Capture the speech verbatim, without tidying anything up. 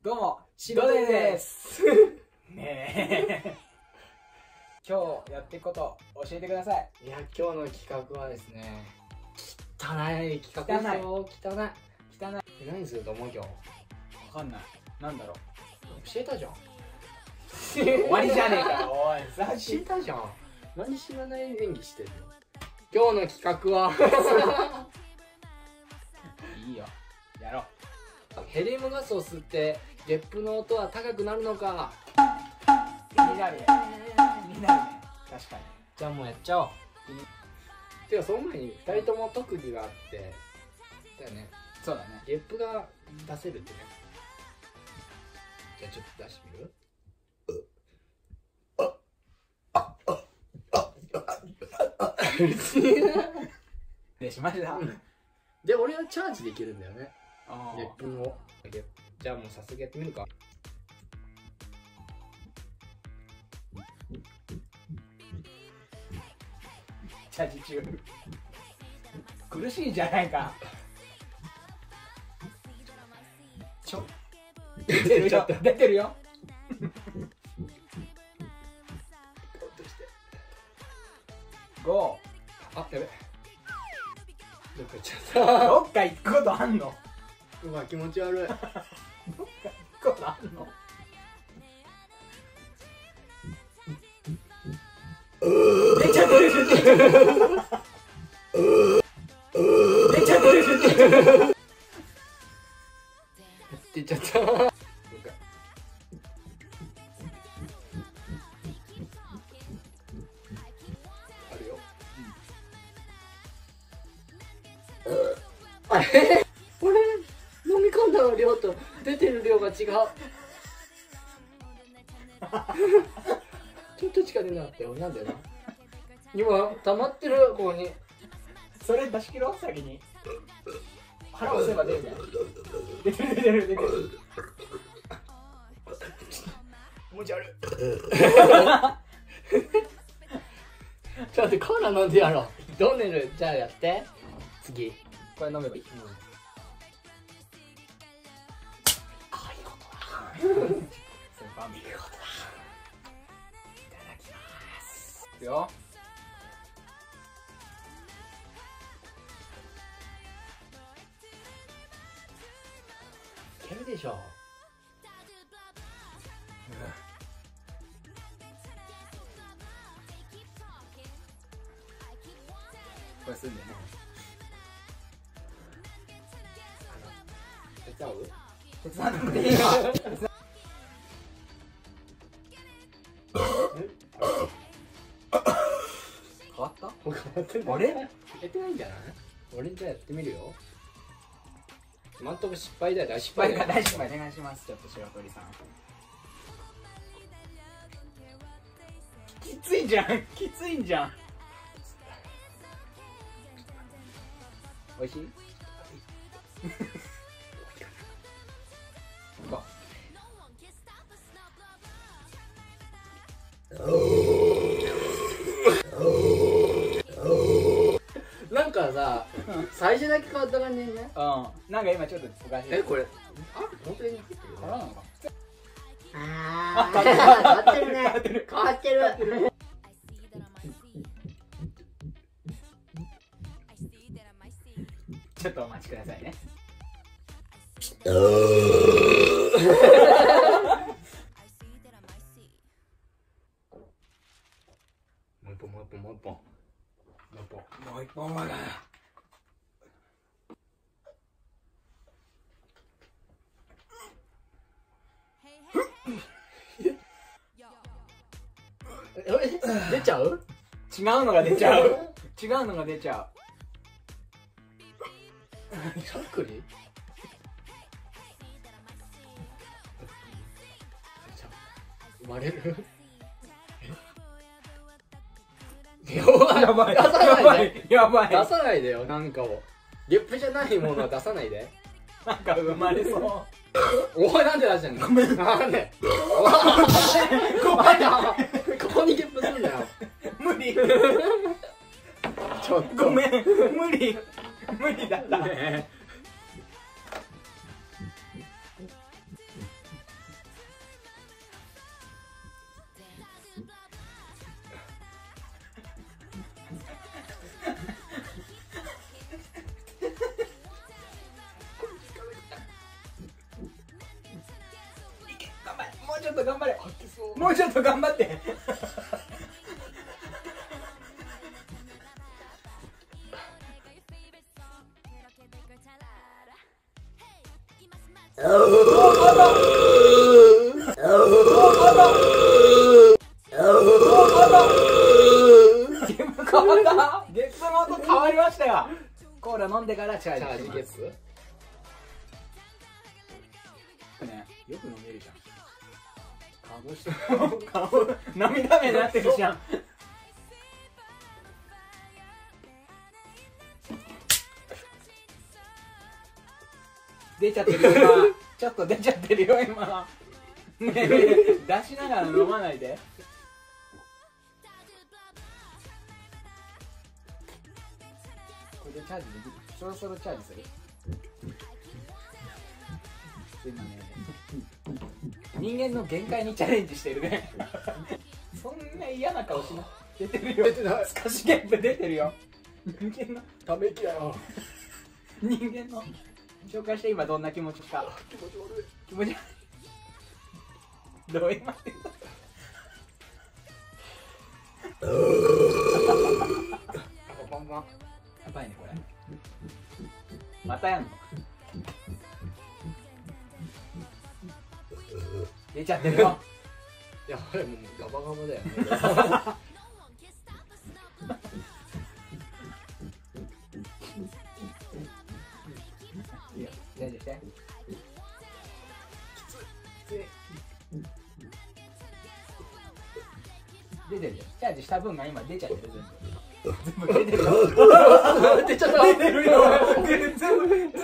どうも、しろでです。ねえ。今日やっていくこと教えてください。 いや、今日の企画はですね、汚い企画ですよ。汚い。汚い。何すると思う今日。 わかんない。なんだろう。 教えたじゃん。 終わりじゃねえかよ。おい、 教えたじゃん。何知らない演技してるの。今日の企画は。 いいよ。やろう。 ヘリウムガスを吸ってゲップの音は高くなるのか。 気になるね。気になるね。確かに。 じゃあもうやっちゃおう。てかその前にふたりとも特技があってだよね。 そうだね。 ゲップが出せるってね。じゃあちょっと出してみる。 でしました。 で俺はチャージできるんだよね。ゲッあプの。じゃあもう早速やってみるか。 チャージ中。苦しいじゃないか。ちょ。出てるよ。出てるよ。ゴー。あ、やべ。どっか行っちゃった。 どっか行くことあんの。 うわ、気持ち悪い。 どっか行くことあんの。出ちゃってる。出ちゃってる。 出ちゃった。あるよ。あれ？俺飲み込んだの量と出てる量が違う。ちょっとしか出なかったよ。なんだよな。今溜まってるここに。 それ出し切ろう先に。腹押せば出るね。出てる出てる出てる。 気持ち悪い。ちょっと待って、コーラ飲んでやろう。ドンネルじゃあやって。次これ飲めばいい。 ああ、いいことだ。 先輩見ることだ。いただきます。いくよ。 いけるでしょ。 これすんだよね。 手伝う？ 手伝わなくていいわ。変わった？ 変わってない。 あれ？ やってないんじゃない？俺じゃあやってみるよ。今んとこ失敗だよ。大失敗が大失敗お願いします。ちょっと白鳥さん。きついじゃん。きついんじゃん。おいしい？行こう。なんかさ、最初だけ変わった感じね。 うん。なんか今ちょっとおかしい。 え、これ、あ、本当に入ってる？ 空なのか。 ああ、変わってるね。変わってる。 ちょっとお待ちくださいね。 もう一本もう一本もう一本もう一本もう一本はだ。 え、出ちゃう？ 違うのが出ちゃう。違うのが出ちゃう。 しゃっくり？割れる？やばい。 やばい。 出さないで。 やばい。 出さないでよ、なんかを。ゲップじゃないものは出さないで。 なんか生まれそう。 おい、なんで出してんの？ ごめん。 なんで？ ごめん。 ここにゲップするんだよ。 無理。 ちょっと。 ごめん。無理。無理だった。 ねと頑張れ。 入ってそう。 もうちょっと頑張って。ゲスの音変わりましたよ。コーラ飲んでからチャチャーージします。 ジゲス。 ね、よく飲めるじゃん。顔して顔涙目になってるじゃん。出ちゃってるよ今。ちょっと出ちゃってるよ今。ねえねえ、出しながら飲まないで。これでチャージできる。そろそろチャージする。今ね、人間の限界にチャレンジしてるね。そんな嫌な顔しない。出てるよ。 出てない。 スカシゲップ出てるよ。人間のため息だよ。 人間の紹介して今どんな気持ちか。 気持ち悪い。 気持ち悪い。どういう待ってんだ。 パンパン。 やばいねこれ。またやんの。出ちゃってるよ。 やばい、もうガバガバだよね。 いいよ、チャージして。出てるよ。チャージした分が今出ちゃってる全部。全部出てるよ。 出ちゃった。 出てるよ。全部